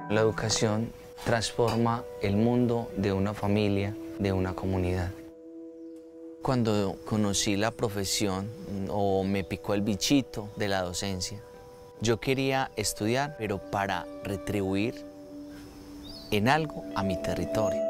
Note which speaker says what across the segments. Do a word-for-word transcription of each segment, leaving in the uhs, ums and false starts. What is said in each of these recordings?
Speaker 1: La educación transforma el mundo de una familia, de una comunidad. Cuando conocí la profesión o me picó el bichito de la docencia, yo quería estudiar, pero para retribuir en algo a mi territorio.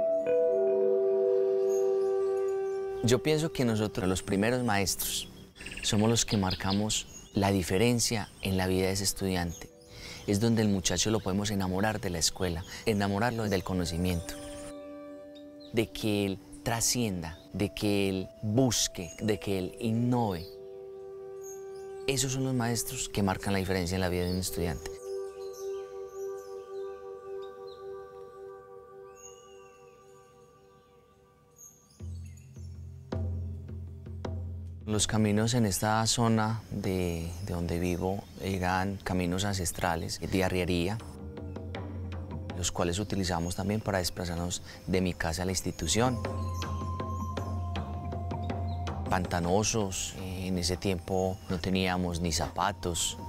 Speaker 1: Yo pienso que nosotros, los primeros maestros, somos los que marcamos la diferencia en la vida de ese estudiante. Es donde el muchacho lo podemos enamorar de la escuela, enamorarlo del conocimiento, de que él trascienda, de que él busque, de que él innove. Esos son los maestros que marcan la diferencia en la vida de un estudiante. Los caminos en esta zona de, de donde vivo eran caminos ancestrales de arriería, los cuales utilizamos también para desplazarnos de mi casa a la institución. Pantanosos, en ese tiempo no teníamos ni zapatos.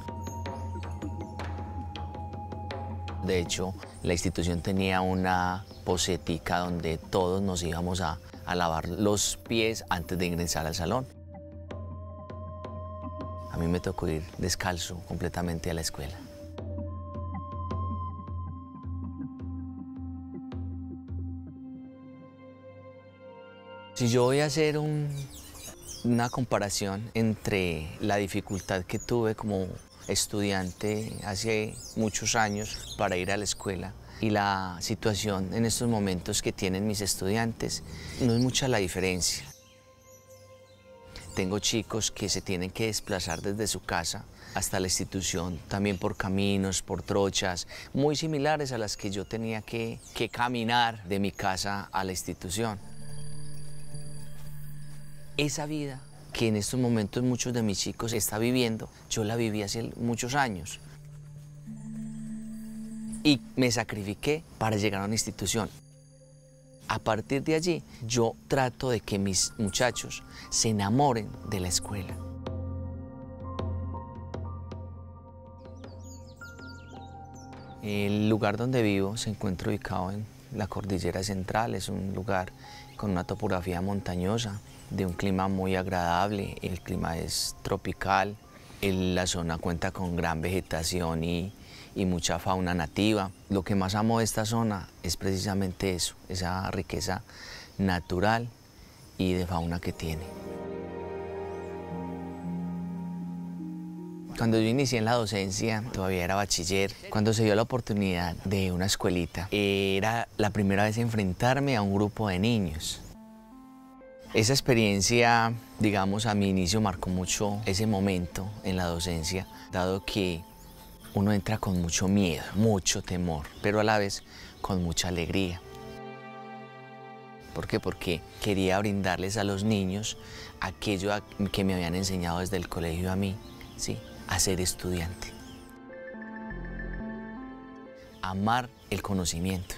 Speaker 1: De hecho, la institución tenía una pocetica donde todos nos íbamos a, a lavar los pies antes de ingresar al salón. A mí me tocó ir descalzo completamente a la escuela. Si yo voy a hacer un, una comparación entre la dificultad que tuve como estudiante hace muchos años para ir a la escuela y la situación en estos momentos que tienen mis estudiantes, no es mucha la diferencia. Tengo chicos que se tienen que desplazar desde su casa hasta la institución, también por caminos, por trochas, muy similares a las que yo tenía que, que caminar de mi casa a la institución. Esa vida que en estos momentos muchos de mis chicos están viviendo, yo la viví hace muchos años. Y me sacrifiqué para llegar a una institución. A partir de allí, yo trato de que mis muchachos se enamoren de la escuela. El lugar donde vivo se encuentra ubicado en la Cordillera Central. Es un lugar con una topografía montañosa, de un clima muy agradable. El clima es tropical. La zona cuenta con gran vegetación y y mucha fauna nativa. Lo que más amo de esta zona es precisamente eso, esa riqueza natural y de fauna que tiene. Cuando yo inicié en la docencia, todavía era bachiller, cuando se dio la oportunidad de una escuelita, era la primera vez enfrentarme a un grupo de niños. Esa experiencia, digamos, a mi inicio marcó mucho ese momento en la docencia, dado que uno entra con mucho miedo, mucho temor, pero a la vez con mucha alegría. ¿Por qué? Porque quería brindarles a los niños aquello que me habían enseñado desde el colegio a mí, ¿sí? A ser estudiante. Amar el conocimiento.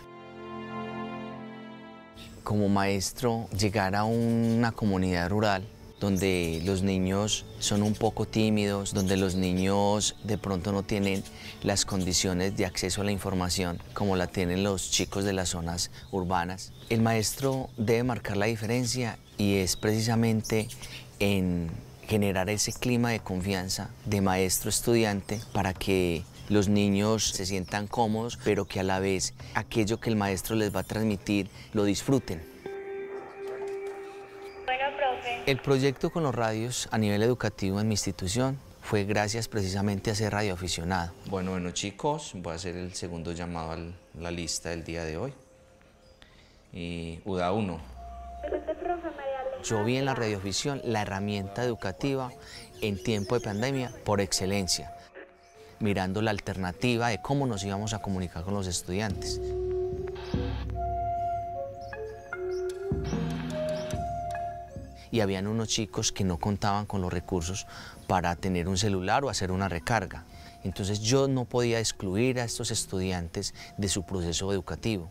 Speaker 1: Como maestro, llegar a una comunidad rural donde los niños son un poco tímidos, donde los niños de pronto no tienen las condiciones de acceso a la información como la tienen los chicos de las zonas urbanas. El maestro debe marcar la diferencia y es precisamente en generar ese clima de confianza de maestro-estudiante para que los niños se sientan cómodos, pero que a la vez aquello que el maestro les va a transmitir lo disfruten. El proyecto con los radios a nivel educativo en mi institución fue gracias precisamente a ser radioaficionado. Bueno, bueno chicos, voy a hacer el segundo llamado a la lista del día de hoy. Y U D A uno. Yo vi en la radioafición la herramienta educativa en tiempo de pandemia por excelencia, mirando la alternativa de cómo nos íbamos a comunicar con los estudiantes. Y habían unos chicos que no contaban con los recursos para tener un celular o hacer una recarga. Entonces yo no podía excluir a estos estudiantes de su proceso educativo.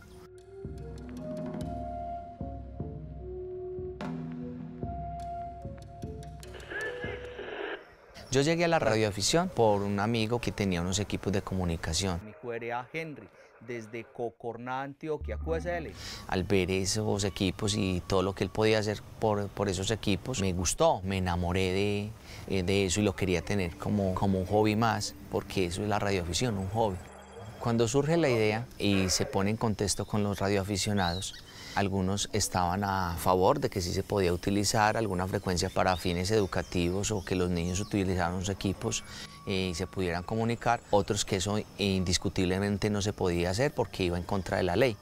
Speaker 1: Yo llegué a la radioafición por un amigo que tenía unos equipos de comunicación. Mi hijo era Henry.
Speaker 2: desde Cocorná, Antioquia, Q S L.
Speaker 1: Al ver esos equipos y todo lo que él podía hacer por, por esos equipos, me gustó, me enamoré de, de eso y lo quería tener como, como un hobby más, porque eso es la radioafición, un hobby. Cuando surge la idea y se pone en contexto con los radioaficionados, algunos estaban a favor de que sí se podía utilizar alguna frecuencia para fines educativos o que los niños utilizaran los equipos y se pudieran comunicar, otros que eso indiscutiblemente no se podía hacer porque iba en contra de la ley.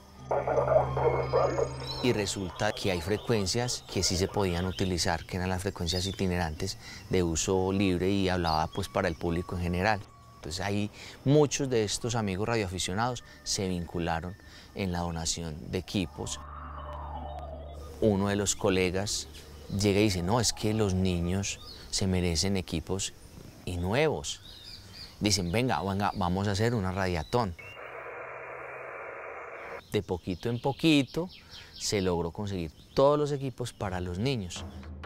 Speaker 1: Y resulta que hay frecuencias que sí se podían utilizar, que eran las frecuencias itinerantes de uso libre y hablaba pues para el público en general. Entonces ahí muchos de estos amigos radioaficionados se vincularon en la donación de equipos. Uno de los colegas llega y dice, no, es que los niños se merecen equipos y nuevos. Dicen, venga, venga, vamos a hacer una radiatón. De poquito en poquito se logró conseguir todos los equipos para los niños.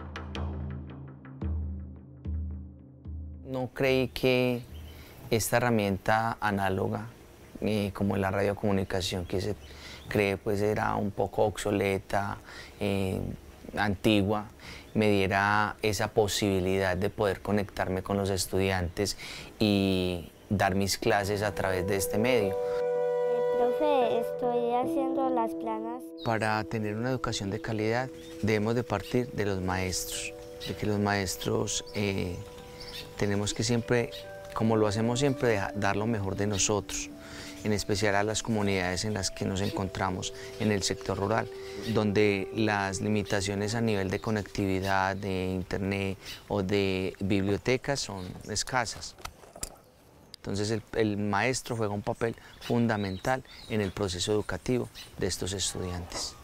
Speaker 1: No creí que esta herramienta análoga, eh, como la radiocomunicación que se cree, pues era un poco obsoleta, eh, antigua, me diera esa posibilidad de poder conectarme con los estudiantes y dar mis clases a través de este medio.
Speaker 3: Eh, profe, estoy haciendo las planas.
Speaker 1: Para tener una educación de calidad debemos de partir de los maestros, de que los maestros eh, tenemos que siempre, como lo hacemos siempre, dar lo mejor de nosotros, en especial a las comunidades en las que nos encontramos en el sector rural, donde las limitaciones a nivel de conectividad, de internet o de bibliotecas son escasas. Entonces el, el maestro juega un papel fundamental en el proceso educativo de estos estudiantes.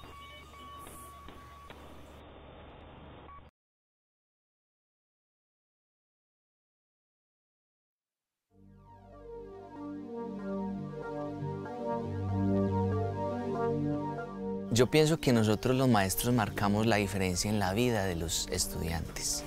Speaker 1: Yo pienso que nosotros los maestros marcamos la diferencia en la vida de los estudiantes.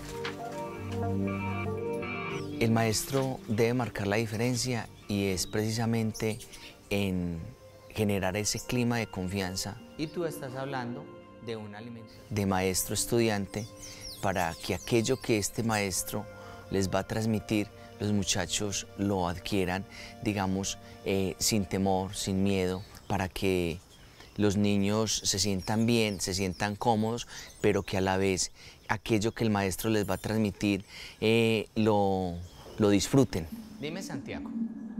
Speaker 1: El maestro debe marcar la diferencia y es precisamente en generar ese clima de confianza.
Speaker 2: Y tú estás hablando de un alimento.
Speaker 1: De maestro-estudiante para que aquello que este maestro les va a transmitir, los muchachos lo adquieran, digamos, eh, sin temor, sin miedo, para que los niños se sientan bien, se sientan cómodos, pero que a la vez aquello que el maestro les va a transmitir eh, lo, lo disfruten.
Speaker 2: Dime, Santiago.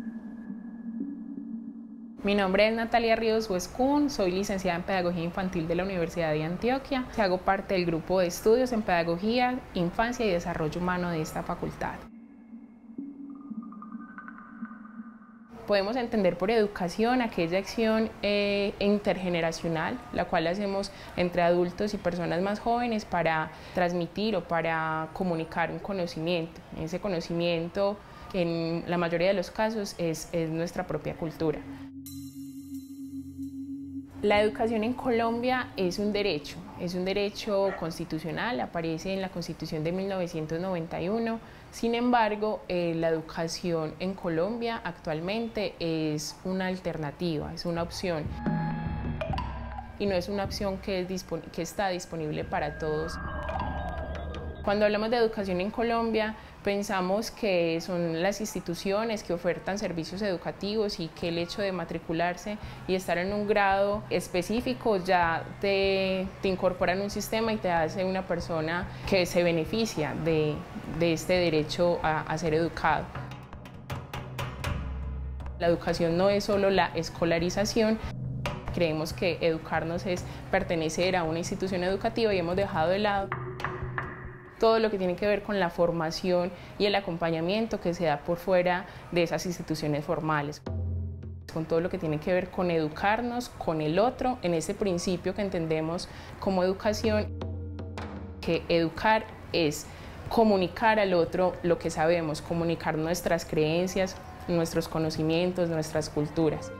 Speaker 4: Mi nombre es Natalia Ríos Huescún, soy licenciada en Pedagogía Infantil de la Universidad de Antioquia. Hago parte del grupo de estudios en Pedagogía, Infancia y Desarrollo Humano de esta facultad. Podemos entender por educación aquella acción eh, intergeneracional, la cual hacemos entre adultos y personas más jóvenes para transmitir o para comunicar un conocimiento. Ese conocimiento, que en la mayoría de los casos es, es nuestra propia cultura. La educación en Colombia es un derecho, es un derecho constitucional, aparece en la Constitución de mil novecientos noventa y uno. Sin embargo, eh, la educación en Colombia actualmente es una alternativa, es una opción. Y no es una opción que, es que está disponible para todos. Cuando hablamos de educación en Colombia, pensamos que son las instituciones que ofertan servicios educativos y que el hecho de matricularse y estar en un grado específico ya te, te incorpora en un sistema y te hace una persona que se beneficia de, de este derecho a, a ser educado. La educación no es solo la escolarización. Creemos que educarnos es pertenecer a una institución educativa y hemos dejado de lado todo lo que tiene que ver con la formación y el acompañamiento que se da por fuera de esas instituciones formales. Con todo lo que tiene que ver con educarnos, con el otro, en ese principio que entendemos como educación, que educar es comunicar al otro lo que sabemos, comunicar nuestras creencias, nuestros conocimientos, nuestras culturas.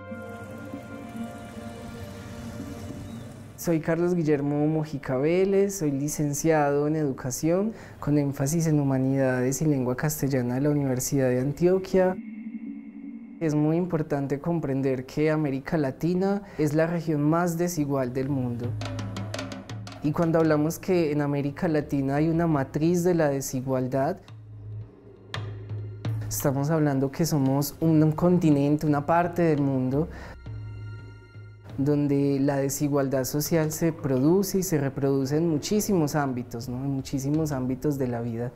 Speaker 5: Soy Carlos Guillermo Mojica Vélez, soy licenciado en Educación con énfasis en Humanidades y Lengua Castellana de la Universidad de Antioquia. Es muy importante comprender que América Latina es la región más desigual del mundo. Y cuando hablamos que en América Latina hay una matriz de la desigualdad, estamos hablando que somos un continente, una parte del mundo, donde la desigualdad social se produce y se reproduce en muchísimos ámbitos, ¿no? En muchísimos ámbitos de la vida.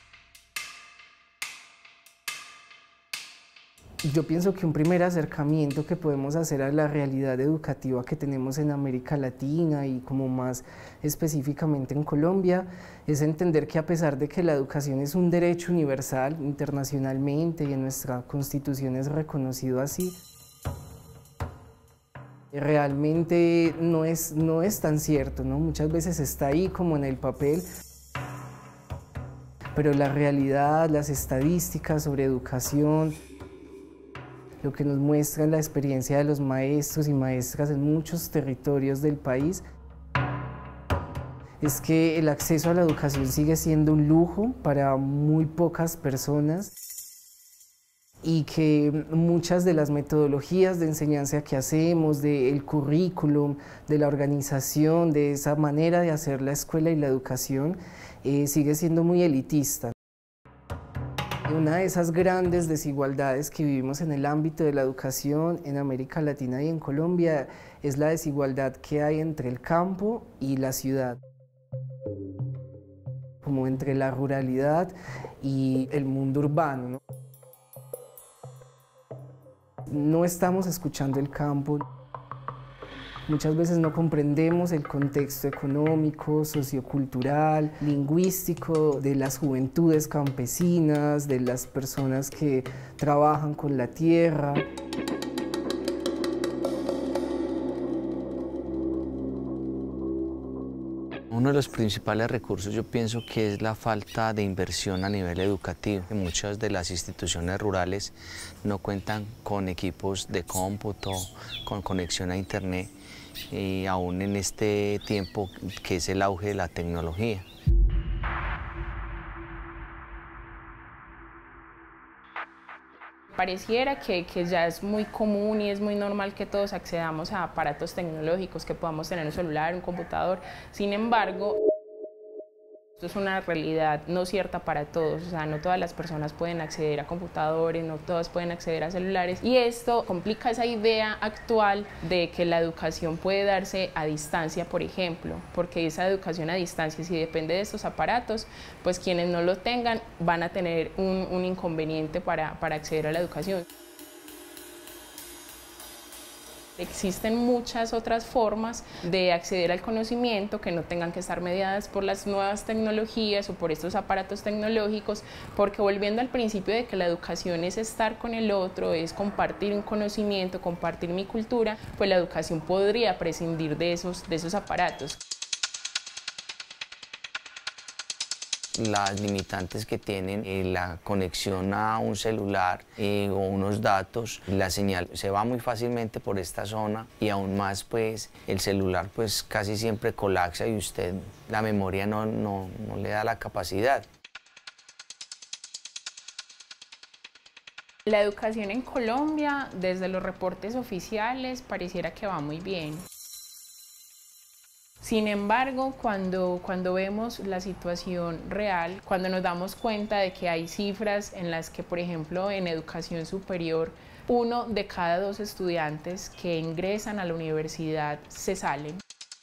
Speaker 5: Yo pienso que un primer acercamiento que podemos hacer a la realidad educativa que tenemos en América Latina y como más específicamente en Colombia es entender que a pesar de que la educación es un derecho universal internacionalmente y en nuestra Constitución es reconocido así, realmente no es, no es tan cierto, ¿no? Muchas veces está ahí como en el papel, pero la realidad, las estadísticas sobre educación, lo que nos muestra la experiencia de los maestros y maestras en muchos territorios del país es que el acceso a la educación sigue siendo un lujo para muy pocas personas y que muchas de las metodologías de enseñanza que hacemos, del currículum, de la organización, de esa manera de hacer la escuela y la educación, eh, sigue siendo muy elitista. Una de esas grandes desigualdades que vivimos en el ámbito de la educación en América Latina y en Colombia es la desigualdad que hay entre el campo y la ciudad, como entre la ruralidad y el mundo urbano, ¿no? No estamos escuchando el campo. Muchas veces no comprendemos el contexto económico, sociocultural, lingüístico de las juventudes campesinas, de las personas que trabajan con la tierra.
Speaker 1: Uno de los principales recursos yo pienso que es la falta de inversión a nivel educativo. Muchas de las instituciones rurales no cuentan con equipos de cómputo, con conexión a internet, y aún en este tiempo que es el auge de la tecnología.
Speaker 4: Pareciera que, que ya es muy común y es muy normal que todos accedamos a aparatos tecnológicos, que podamos tener un celular, un computador. Sin embargo, esto es una realidad no cierta para todos, o sea, no todas las personas pueden acceder a computadores, no todas pueden acceder a celulares, y esto complica esa idea actual de que la educación puede darse a distancia, por ejemplo, porque esa educación a distancia, si depende de estos aparatos, pues quienes no lo tengan van a tener un, un inconveniente para, para acceder a la educación. Existen muchas otras formas de acceder al conocimiento que no tengan que estar mediadas por las nuevas tecnologías o por estos aparatos tecnológicos, porque volviendo al principio de que la educación es estar con el otro, es compartir un conocimiento, compartir mi cultura, pues la educación podría prescindir de esos, de esos aparatos.
Speaker 1: Las limitantes que tienen eh, la conexión a un celular eh, o unos datos, la señal se va muy fácilmente por esta zona y aún más pues el celular pues casi siempre colapsa y usted la memoria no, no, no le da la capacidad.
Speaker 4: La educación en Colombia, desde los reportes oficiales, pareciera que va muy bien. Sin embargo, cuando, cuando vemos la situación real, cuando nos damos cuenta de que hay cifras en las que, por ejemplo, en educación superior, uno de cada dos estudiantes que ingresan a la universidad se salen,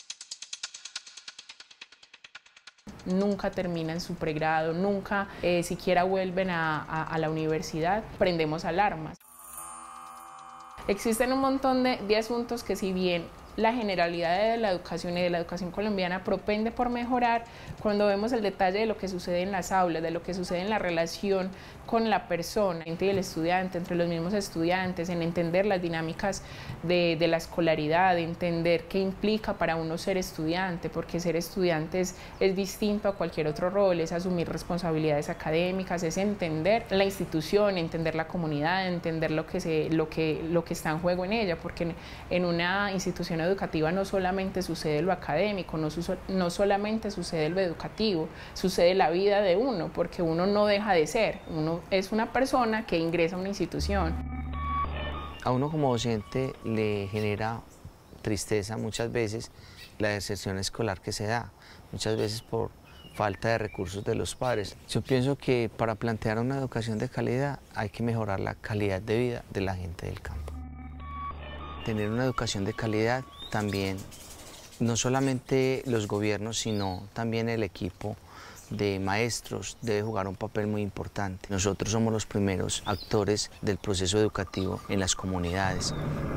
Speaker 4: nunca terminan su pregrado, nunca eh, siquiera vuelven a, a, a la universidad, prendemos alarmas. Existen un montón de, de asuntos que, si bien la generalidad de la educación y de la educación colombiana propende por mejorar, cuando vemos el detalle de lo que sucede en las aulas, de lo que sucede en la relación con la persona, entre el estudiante, entre los mismos estudiantes, en entender las dinámicas de, de la escolaridad, de entender qué implica para uno ser estudiante, porque ser estudiante es, es distinto a cualquier otro rol, es asumir responsabilidades académicas, es entender la institución, entender la comunidad, entender lo que, se, lo que, lo que está en juego en ella, porque en, en una institución educativa no solamente sucede lo académico, no, su, no solamente sucede lo educativo, sucede la vida de uno, porque uno no deja de ser, uno es una persona que ingresa a una institución.
Speaker 1: A uno como docente le genera tristeza muchas veces la deserción escolar que se da, muchas veces por falta de recursos de los padres. Yo pienso que para plantear una educación de calidad hay que mejorar la calidad de vida de la gente del campo. Tener una educación de calidad también, no solamente los gobiernos, sino también el equipo de maestros debe jugar un papel muy importante. Nosotros somos los primeros actores del proceso educativo en las comunidades.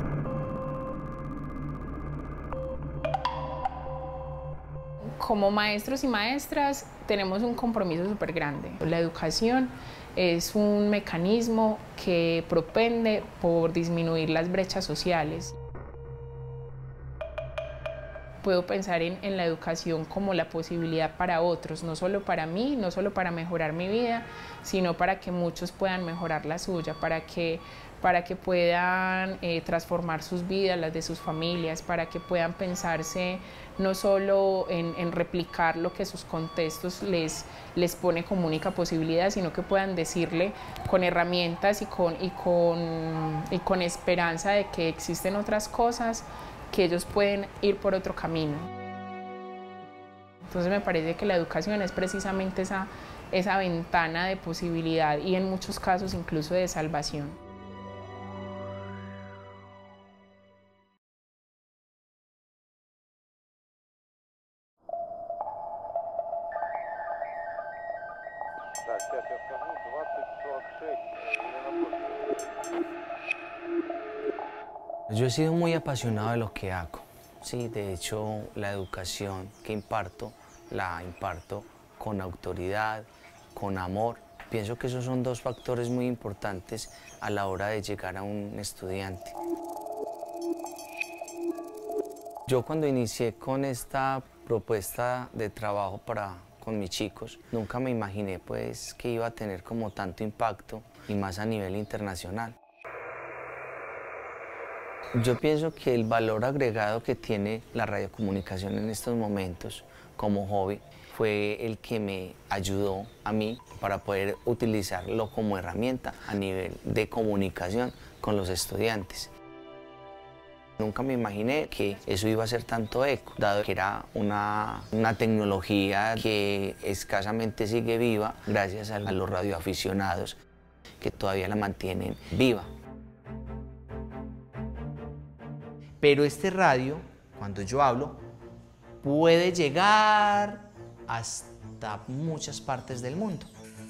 Speaker 4: Como maestros y maestras tenemos un compromiso súper grande. La educación es un mecanismo que propende por disminuir las brechas sociales. Puedo pensar en, en la educación como la posibilidad para otros, no solo para mí, no solo para mejorar mi vida, sino para que muchos puedan mejorar la suya, para que, para que puedan eh, transformar sus vidas, las de sus familias, para que puedan pensarse no solo en, en replicar lo que sus contextos les, les pone como única posibilidad, sino que puedan decirle con herramientas y con, y con, y con esperanza de que existen otras cosas, que ellos pueden ir por otro camino. Entonces me parece que la educación es precisamente esa, esa ventana de posibilidad y en muchos casos incluso de salvación.
Speaker 1: Yo he sido muy apasionado de lo que hago. Sí, de hecho, la educación que imparto, la imparto con autoridad, con amor. Pienso que esos son dos factores muy importantes a la hora de llegar a un estudiante. Yo cuando inicié con esta propuesta de trabajo para, con mis chicos, nunca me imaginé pues, que iba a tener como tanto impacto y más a nivel internacional. Yo pienso que el valor agregado que tiene la radiocomunicación en estos momentos como hobby fue el que me ayudó a mí para poder utilizarlo como herramienta a nivel de comunicación con los estudiantes. Nunca me imaginé que eso iba a ser tanto eco, dado que era una, una tecnología que escasamente sigue viva gracias a los radioaficionados que todavía la mantienen viva.
Speaker 2: Pero este radio, cuando yo hablo, puede llegar hasta muchas partes del mundo.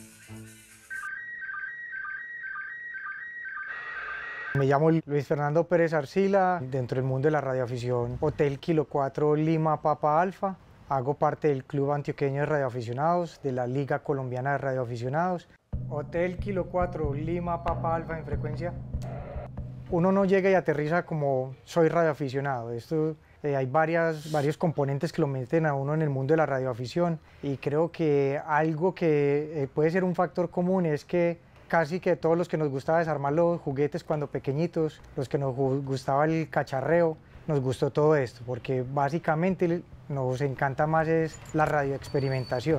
Speaker 6: Me llamo Luis Fernando Pérez Arcila, dentro del mundo de la radioafición, Hotel Kilo cuatro Lima Papa Alfa. Hago parte del Club Antioqueño de Radioaficionados, de la Liga Colombiana de Radioaficionados. Hotel Kilo cuatro Lima Papa Alfa en frecuencia. Uno no llega y aterriza como soy radioaficionado. Esto, eh, hay varias, varios componentes que lo meten a uno en el mundo de la radioafición y creo que algo que eh, puede ser un factor común es que casi que todos los que nos gustaba desarmar los juguetes cuando pequeñitos, los que nos gustaba el cacharreo, nos gustó todo esto, porque básicamente nos encanta más es la radioexperimentación.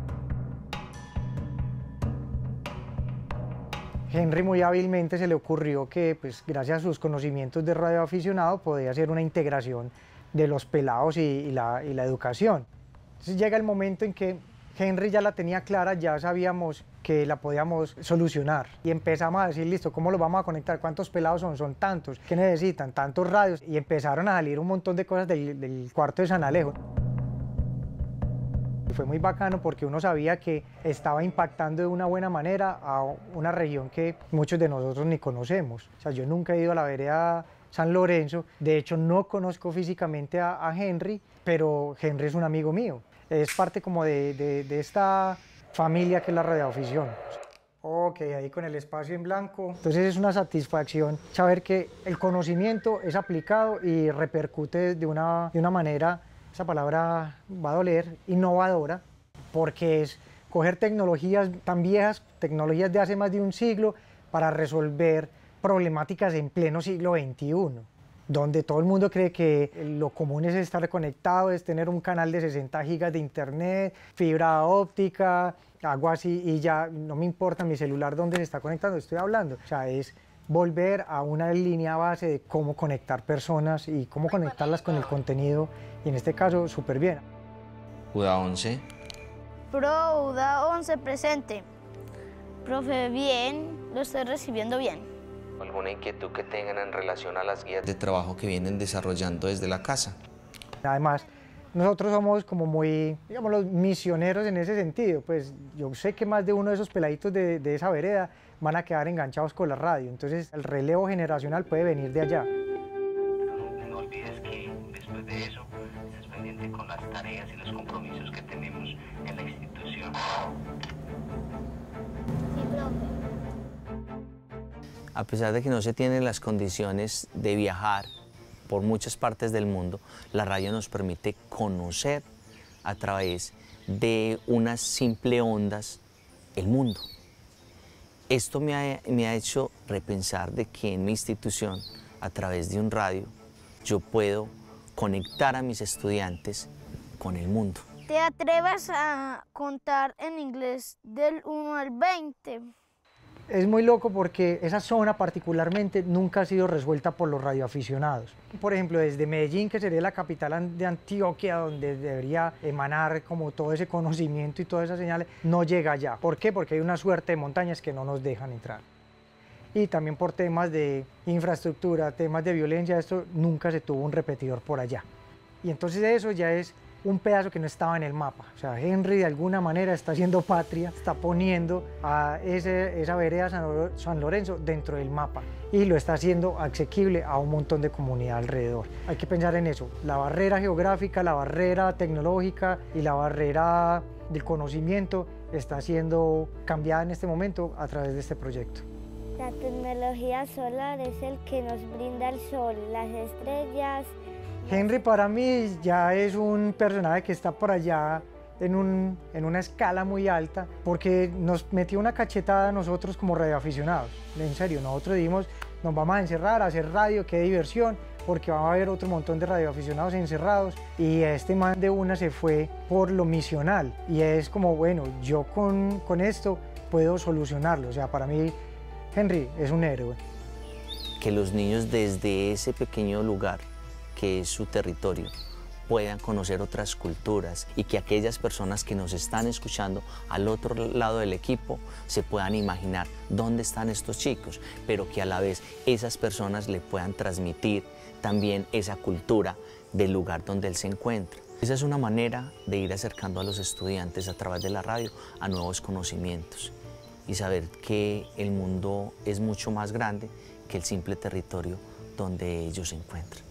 Speaker 6: Henry muy hábilmente se le ocurrió que, pues, gracias a sus conocimientos de radioaficionado, podía hacer una integración de los pelados y, y, la, y la educación. Entonces llega el momento en que Henry ya la tenía clara, ya sabíamos que la podíamos solucionar y empezamos a decir, listo, ¿cómo lo vamos a conectar? ¿Cuántos pelados son? Son tantos. ¿Qué necesitan? Tantos radios. Y empezaron a salir un montón de cosas del, del cuarto de San Alejo. Fue muy bacano porque uno sabía que estaba impactando de una buena manera a una región que muchos de nosotros ni conocemos. O sea, yo nunca he ido a la vereda San Lorenzo, de hecho no conozco físicamente a, a Henry, pero Henry es un amigo mío. Es parte como de, de, de esta familia que es la radioafición. Ok, ahí con el espacio en blanco. Entonces es una satisfacción saber que el conocimiento es aplicado y repercute de una, de una manera, esa palabra va a doler, innovadora, porque es coger tecnologías tan viejas, tecnologías de hace más de un siglo, para resolver problemáticas en pleno siglo veintiuno, donde todo el mundo cree que lo común es estar conectado, es tener un canal de sesenta gigas de internet, fibra óptica, algo así, y ya no me importa mi celular dónde se está conectando, estoy hablando. O sea, es volver a una línea base de cómo conectar personas y cómo conectarlas con el contenido, y en este caso súper bien.
Speaker 1: U D A once.
Speaker 3: Pro U D A once presente. Profe, bien, lo estoy recibiendo bien.
Speaker 1: ¿Alguna inquietud que tengan en relación a las guías de trabajo que vienen desarrollando desde la casa?
Speaker 6: Además, nosotros somos como muy, digamos, los misioneros en ese sentido. Pues yo sé que más de uno de esos peladitos de, de esa vereda van a quedar enganchados con la radio. Entonces, el relevo generacional puede venir de allá.
Speaker 7: No, no olvides que después de eso estés pendiente con las tareas y los compromisos que tenemos en la institución.
Speaker 3: Sí, profe.
Speaker 1: A pesar de que no se tienen las condiciones de viajar por muchas partes del mundo, la radio nos permite conocer a través de unas simples ondas el mundo. Esto me ha, me ha hecho repensar de que en mi institución, a través de un radio, yo puedo conectar a mis estudiantes con el mundo.
Speaker 3: ¿Te atreves a contar en inglés del uno al veinte?
Speaker 6: Es muy loco porque esa zona particularmente nunca ha sido resuelta por los radioaficionados. Por ejemplo, desde Medellín, que sería la capital de Antioquia, donde debería emanar como todo ese conocimiento y todas esas señales, no llega allá. ¿Por qué? Porque hay una suerte de montañas que no nos dejan entrar. Y también por temas de infraestructura, temas de violencia, esto nunca se tuvo un repetidor por allá. Y entonces eso ya es un pedazo que no estaba en el mapa. O sea, Henry de alguna manera está haciendo patria, está poniendo a ese, esa vereda San, San Lorenzo dentro del mapa y lo está haciendo asequible a un montón de comunidad alrededor. Hay que pensar en eso, la barrera geográfica, la barrera tecnológica y la barrera del conocimiento está siendo cambiada en este momento a través de este proyecto.
Speaker 3: La tecnología solar es el que nos brinda el sol, las estrellas.
Speaker 6: Henry para mí ya es un personaje que está por allá en, un, en una escala muy alta porque nos metió una cachetada a nosotros como radioaficionados. En serio, nosotros dijimos, nos vamos a encerrar, a hacer radio, qué diversión, porque va a haber otro montón de radioaficionados encerrados, y este man de una se fue por lo misional y es como, bueno, yo con, con esto puedo solucionarlo. O sea, para mí Henry es un héroe.
Speaker 1: Que los niños desde ese pequeño lugar que es su territorio puedan conocer otras culturas y que aquellas personas que nos están escuchando al otro lado del equipo se puedan imaginar dónde están estos chicos, pero que a la vez esas personas le puedan transmitir también esa cultura del lugar donde él se encuentra. Esa es una manera de ir acercando a los estudiantes a través de la radio a nuevos conocimientos y saber que el mundo es mucho más grande que el simple territorio donde ellos se encuentran.